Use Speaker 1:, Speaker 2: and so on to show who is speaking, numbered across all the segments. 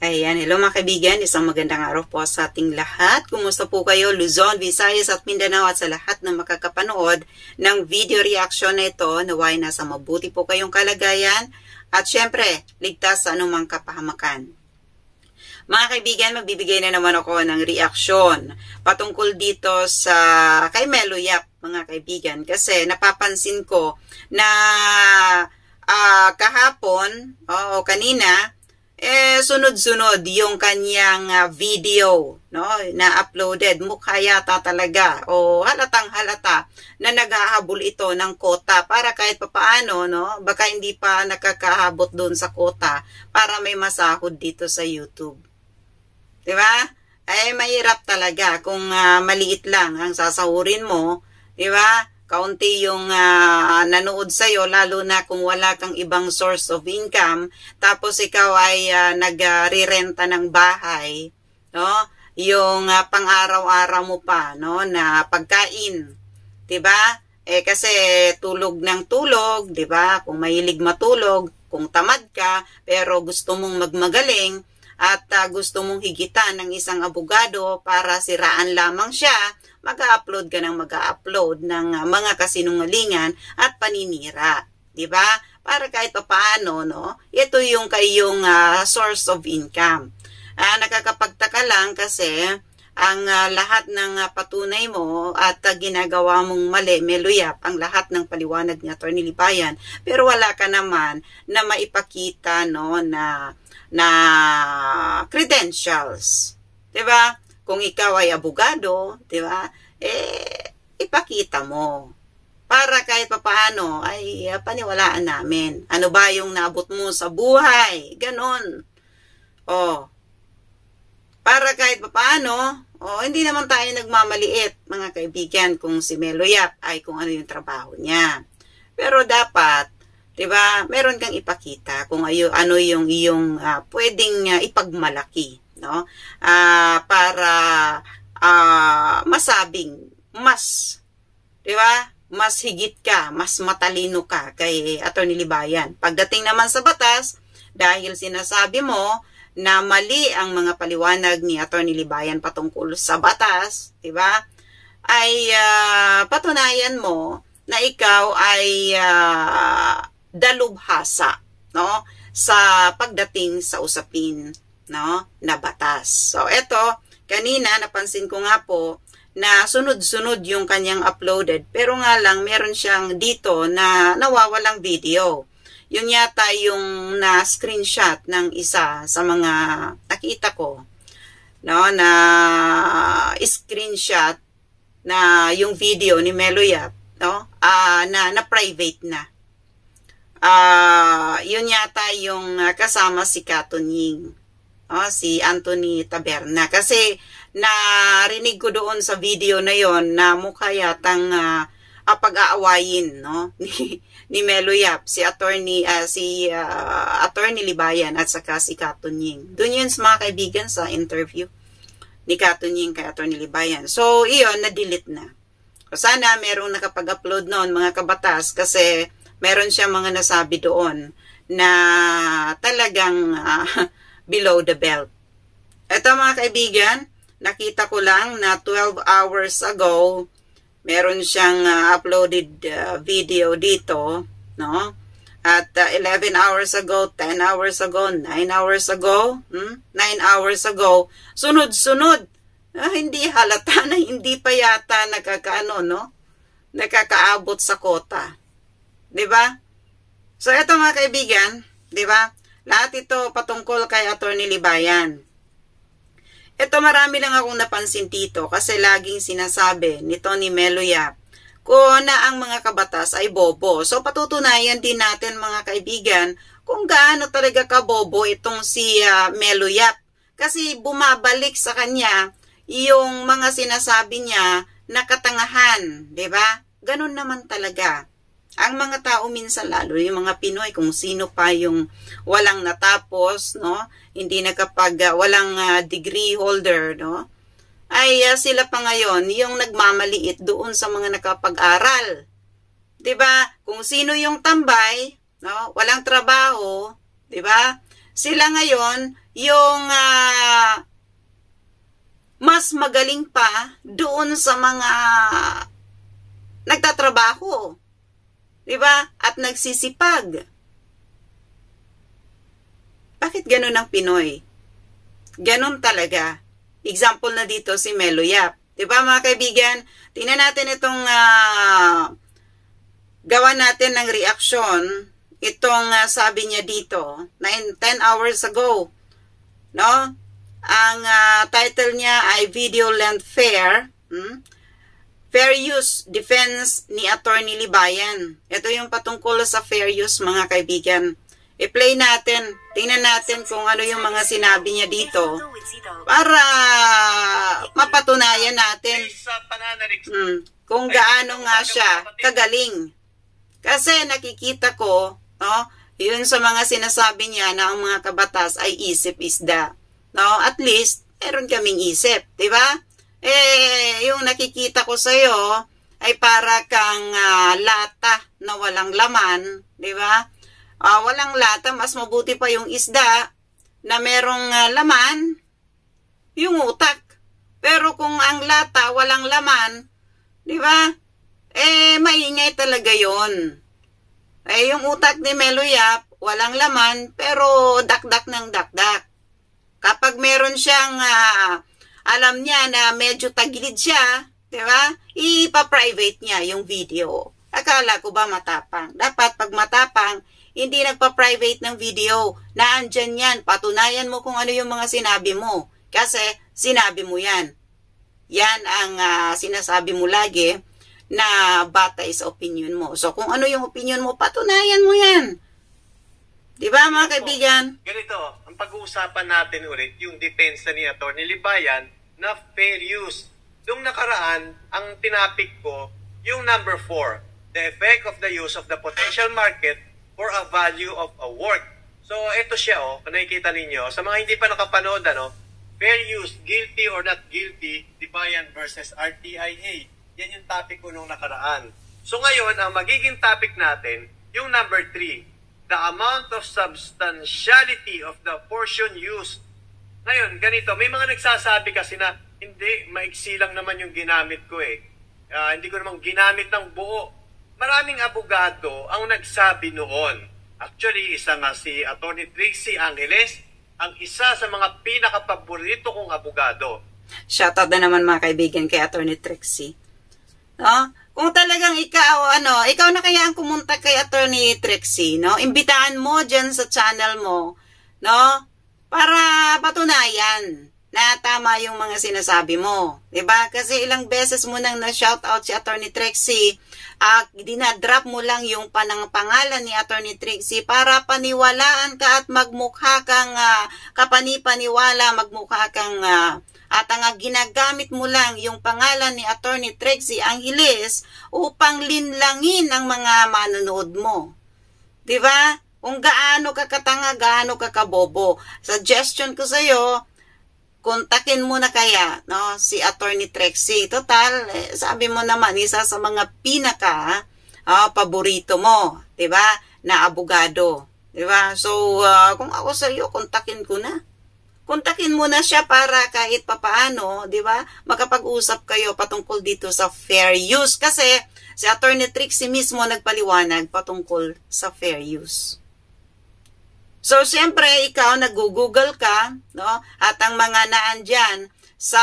Speaker 1: Ayan, hello mga kaibigan, isang magandang araw po sa ating lahat. Kumusta po kayo, Luzon, Visayas at Mindanao at sa lahat na makakapanood ng video reaction na ito. Naway nasa mabuti po kayong kalagayan at syempre, ligtas sa anumang kapahamakan. Mga kaibigan, magbibigay na naman ako ng reaksyon patungkol dito sa kay Melo Yap, mga kaibigan. Kasi napapansin ko na kahapon o kanina, sunod-sunod yung kanyang video, no, na uploaded. Mukha yata talaga o halatang halata na naghahabol ito ng kota para kahit papaano, no, baka hindi pa nakakahabot doon sa kota para may masahod dito sa YouTube. 'Di ba? Ay mahirap talaga kung maliit lang ang sasahurin mo, 'di ba? Kaunti yung nanood sa'yo, lalo na kung wala kang ibang source of income, tapos ikaw ay nagrirenta ng bahay, no? Yung pang-araw-araw mo pa, no, na pagkain, 'di ba? Kasi tulog ng tulog, 'di ba? Kung mahilig matulog, kung tamad ka, pero gusto mong magmagaling at gusto mong higitan ng isang abogado para siraan lamang siya, mag-upload ka ng mag-upload ng mga kasinungalingan at paninira, 'di ba? Para kahit paano, no, ito yung kayong source of income. Nakakapagtaka lang kasi ang lahat ng patunay mo at ginagawa mong mali, Melo Yap, ang lahat ng paliwanag ni Atty. Libayan, pero wala ka naman na maipakita, no, na credentials, 'di ba? Kung ikaw ay abogado, 'di ba? Ipakita mo para kahit papaano ay paniwalaan namin. Ano ba yung naabot mo sa buhay? Ganon. Para kahit papaano, hindi naman tayo nagmamaliit, mga kaibigan, kung si Melo Yap ay kung ano yung trabaho niya. Pero dapat, 'di ba, meron kang ipakita kung ano yung iyong pwedeng ipagmalaki, no? Para masabing mas, 'di ba? Mas higit ka, mas matalino ka kay Atty. Libayan. Pagdating naman sa batas, dahil sinasabi mo na mali ang mga paliwanag ni Atty. Libayan patungkol sa batas, 'di ba? Ay patunayan mo na ikaw ay dalubhasa, no, sa pagdating sa usapin, no, na batas. So eto, kanina napansin ko nga po na sunod-sunod yung kanyang uploaded, pero nga lang meron siyang dito na nawawalang video. Yun yata yung na screenshot ng isa sa mga nakita ko, no, na screenshot na yung video ni Melo Yap, no, na private na. Yun yata yung kasama si Katunying, si Anthony Taberna. Kasi narinig ko doon sa video na yon na mukha yatang pag-aawayin, no, ni Melo Yap, si Atty. Libayan at saka si Katunying. Doon yun mga kaibigan sa interview ni Katunying kay Atty. Libayan. So iyon, na-delete na. So, sana merong nakapag-upload noon, mga kabatas, kasi meron siya mga nasabi doon na talagang below the belt. Ito mga kaibigan, nakita ko lang na 12 hours ago, meron siyang uploaded video dito, no? At 11 hours ago, 10 hours ago, 9 hours ago, 9 hours ago, sunod-sunod. Hindi halata na hindi pa yata nakakaabot sa kota. 'Di ba? So eto mga kaibigan, 'di ba? Lahat ito patungkol kay Atty. Libayan. Ito marami lang akong napansin dito kasi laging sinasabi nito ni Melo Yap kung na ang mga kabatas ay bobo. So patutunayan din natin mga kaibigan kung gaano talaga kabobo itong si Melo Yap. Kasi bumabalik sa kanya yung mga sinasabi niya na katangahan, 'di ba? Ganun naman talaga. Ang mga tao minsan, lalo yung mga Pinoy, kung sino pa yung walang natapos, no, hindi walang degree holder, no, ay sila pa ngayon yung nagmamaliit doon sa mga nakapag-aral. 'Di ba? Kung sino yung tambay, no, walang trabaho, 'di ba? sila ngayon yung mas magaling pa doon sa mga nagtatrabaho. Diba? At nagsisipag. Bakit ganun ang Pinoy? Ganun talaga. Example na dito si Melo Yap. Diba mga kaibigan? Tingnan natin itong gawa natin ng reaksyon. Itong sabi niya dito, 10 hours ago. No? Ang title niya ay Video Length Fair. Fair use defense ni Attorney Libayan. Ito yung patungkol sa fair use mga kaibigan. I-play natin. Tingnan natin kung ano yung mga sinabi niya dito para mapatunayan natin kung gaano nga siya kagaling. Kasi nakikita ko, no, yun sa mga sinasabi niya na ang mga kabatas ay isip isda. No, at least meron kaming isip, 'di ba? Yung nakikita ko sa iyo ay para kang lata na walang laman, 'di ba? Walang lata, mas mabuti pa yung isda na merong laman, yung utak. Pero kung ang lata walang laman, 'di ba? Maingay talaga 'yon. Yung utak ni Melo Yap walang laman pero dakdak ng dakdak. Kapag meron siyang alam niya na medyo tagilid siya, di ba? Ipa-private niya yung video. Akala ko ba matapang? Dapat pag matapang, hindi nagpa-private ng video. Naandyan yan. Patunayan mo kung ano yung mga sinabi mo. Kasi sinabi mo yan. Yan ang sinasabi mo lagi na bata is opinion mo. So kung ano yung opinion mo, patunayan mo yan. Di ba mga kaibigan?
Speaker 2: Ganito, ang pag-uusapan natin ulit yung depensa ni Atty. Libayan na fair use. Nung nakaraan, ang tinapik ko, yung number 4, the effect of the use of the potential market for a value of a work. So, ito siya, kung nakikita ninyo. Sa mga hindi pa nakapanood, fair use, guilty or not guilty, Libayan versus RTIA. Yan yung topic ko nung nakaraan. So, ngayon, ang magiging topic natin, yung number 3, the amount of substantiality of the portion used. Ngayon, ganito, may mga nagsasabi kasi na, hindi, maiksi lang naman yung ginamit ko hindi ko naman ginamit ng buo. Maraming abogado ang nagsabi noon. Actually, isa nga si Atty. Trixie Angeles, ang isa sa mga pinakapaborito kong abogado.
Speaker 1: Shoutout na naman mga kaibigan kay Atty. Trixie. No? Kung talagang ikaw na kaya ang kumunta kay Atty. Trixie, no? Imbitahan mo dyan sa channel mo, no? Para patunayan na tama yung mga sinasabi mo. Diba? Kasi ilang beses mo nang na-shoutout si Atty. Trixie, dinadrop mo lang yung pangalan ni Atty. Trixie para paniwalaan ka at magmukha kang kapanipaniwala, magmukha kang at ang ginagamit mo lang yung pangalan ni Atty. Trixie Angeles upang linlangin ang mga manonood mo. Diba? Kung gaano ka katanga, gaano ka kabobo. Suggestion ko sa'yo, kontakin mo na kaya si Atty. Trixie. Total, sabi mo naman, isa sa mga pinaka paborito mo. Diba? Na abogado. Diba? So, kung ako sa'yo, kontakin ko na. Kontakin mo na siya para kahit papaano, di ba, makapag-usap kayo patungkol dito sa fair use. Kasi si Atty. Trixie mismo nagpaliwanag patungkol sa fair use. So, siyempre, ikaw, nag-google ka, no? At ang mga naandyan sa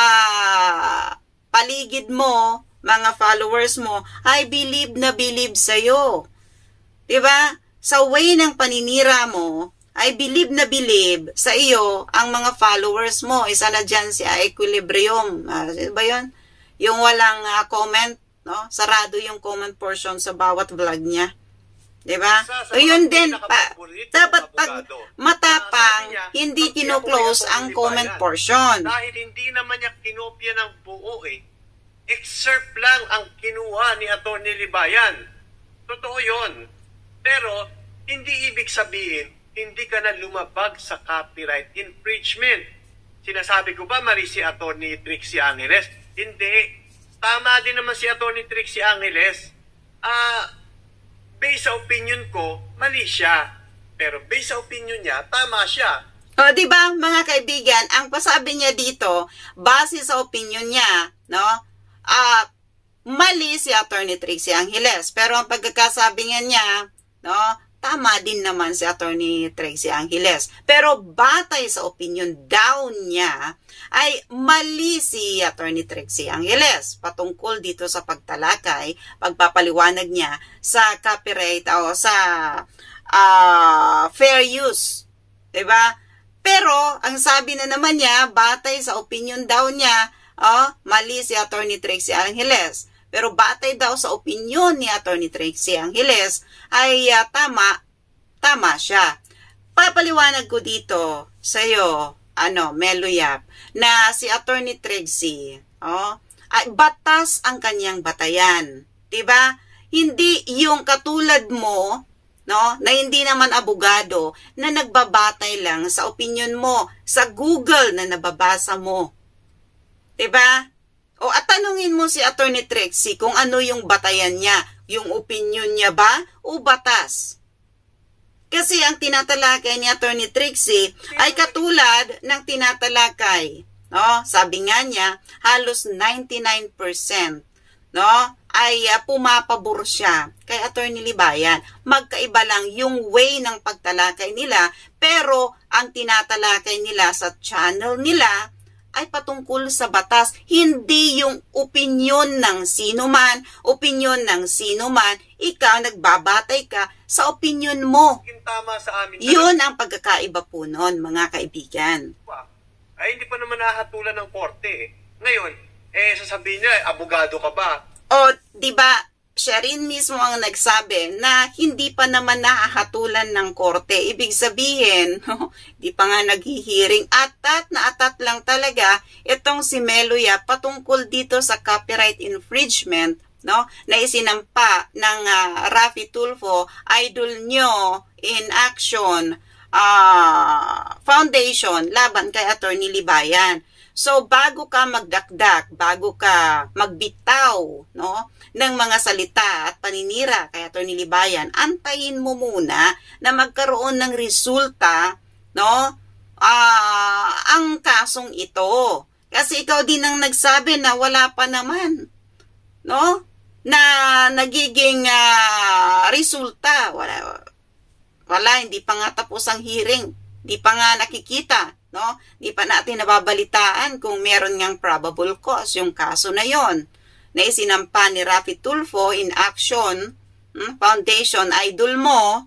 Speaker 1: paligid mo, mga followers mo, ay believe na believe sa'yo. Di ba? Sa way ng paninira mo, I believe na believe sa iyo ang mga followers mo. Isa na dyan si Equilibrium. Ba yun? Yung walang comment, no? Sarado yung comment portion sa bawat vlog niya. Diba? So, yun din. Dapat pag matapang, hindi kino-close ang comment portion.
Speaker 2: Dahil hindi naman niya kinopya ng buo Excerpt lang ang kinuha ni Atty. Libayan. Totoo yun. Pero, hindi ibig sabihin, hindi ka na lumabag sa copyright infringement. Sinasabi ko ba mali si Atty. Trixie Angeles? Hindi. Tama din naman si Atty. Trixie Angeles. Based sa opinion ko, mali siya. Pero based sa opinion niya, tama siya.
Speaker 1: O, di ba, mga kaibigan, ang pasabi niya dito, base sa opinion niya, no, mali si Attorney Trixie Angeles. Pero ang pagkakasabi niya, no, tama din naman si Attorney Trixie Angeles. Pero batay sa opinion daw niya, ay mali si Attorney Trixie Angeles patungkol dito sa pagtalakay, pagpapaliwanag niya sa copyright o sa fair use. Diba? Pero, ang sabi na naman niya, batay sa opinion daw niya, mali si Attorney Trixie Angeles. Pero batay daw sa opinion ni Attorney Trixie Angeles, ay tama siya. Papaliwanag ko dito sa iyo, Melo Yap, na si Attorney Trixie, ay batas ang kanyang batayan. Diba? Hindi yung katulad mo, no, na hindi naman abogado, na nagbabatay lang sa opinion mo, sa Google na nababasa mo. Diba? O at tanungin mo si Attorney Trixie kung ano yung batayan niya, yung opinion niya ba o batas? Kasi ang tinatalakay ni Attorney Trixie ay katulad ng tinatalakay, no? Sabi nga niya, halos 99%, no? Ay pumapabor siya kay Attorney Libayan. Magkaiba lang yung way ng pagtalakay nila, pero ang tinatalakay nila sa channel nila ay patungkol sa batas, hindi yung opinyon ng sino man, ikaw nagbabatay ka sa opinyon mo.
Speaker 2: Tama sa amin.
Speaker 1: Yun ang pagkakaiba po nun, mga kaibigan.
Speaker 2: Ay, hindi pa naman nahatulan ng korte. Ngayon, sasabihin niya, abogado ka ba?
Speaker 1: O, di ba, siya rin mismo ang nagsabi na hindi pa naman nahahatulan ng korte. Ibig sabihin, di pa nga naghihiring, atat lang talaga itong si Melo Yap patungkol dito sa copyright infringement, no, na isinampa ng Raffy Tulfo, idol nyo in action foundation laban kay Attorney Libayan. So, bago ka magdakdak, bago ka magbitaw, no, ng mga salita at paninira kay Attorney Libayan, antayin mo muna na magkaroon ng resulta, no, ang kasong ito. Kasi ikaw din ang nagsabi na wala pa naman, no, na nagiging resulta. Wala, hindi pa nga tapos ang hearing, hindi pa nga nakikita. No? Di pa natin nababalitaan kung meron ngang probable cause yung kaso na yon na isinampa ni Raffy Tulfo in action foundation, idol mo,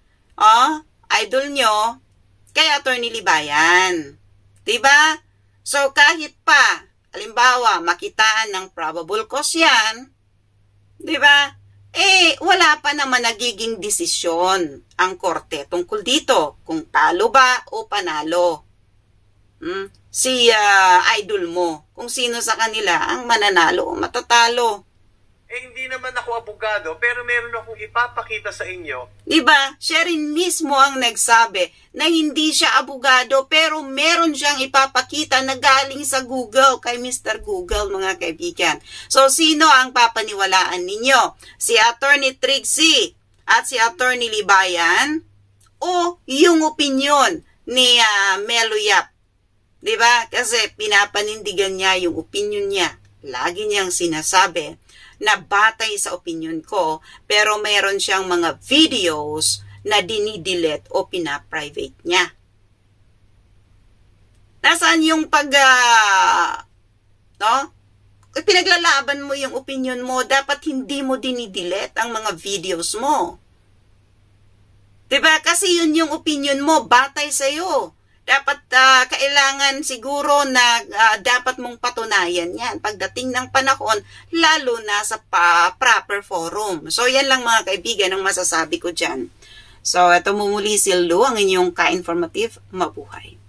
Speaker 1: idol nyo, kay Attorney Libayan. Diba? So, kahit pa, halimbawa, makitaan ng probable cause yan, diba? Wala pa naman nagiging desisyon ang korte tungkol dito, kung talo ba o panalo. Si idol mo, kung sino sa kanila ang mananalo o matatalo.
Speaker 2: Hindi naman ako abogado, pero meron akong ipapakita sa inyo.
Speaker 1: Diba? Siya rin mismo ang nagsabi na hindi siya abogado, pero meron siyang ipapakita na galing sa Google, kay Mr. Google, mga kaibigan. So, sino ang papaniwalaan ninyo? Si Attorney Trixie at si Attorney Libayan o yung opinion ni Melo Yap? Diba? Kasi pinapanindigan niya yung opinion niya. Lagi niyang sinasabi na batay sa opinion ko, pero meron siyang mga videos na dinidelete o pina-private niya. Nasaan yung pinaglalaban mo yung opinion mo, dapat hindi mo dinidelete ang mga videos mo. Diba? Kasi yun yung opinion mo, batay sa'yo. Dapat kailangan siguro na dapat mong patunayan yan pagdating ng panahon, lalo na sa proper forum. So, yan lang mga kaibigan ang masasabi ko dyan. So, ito muli si Lu, ang inyong ka-informative. Mabuhay.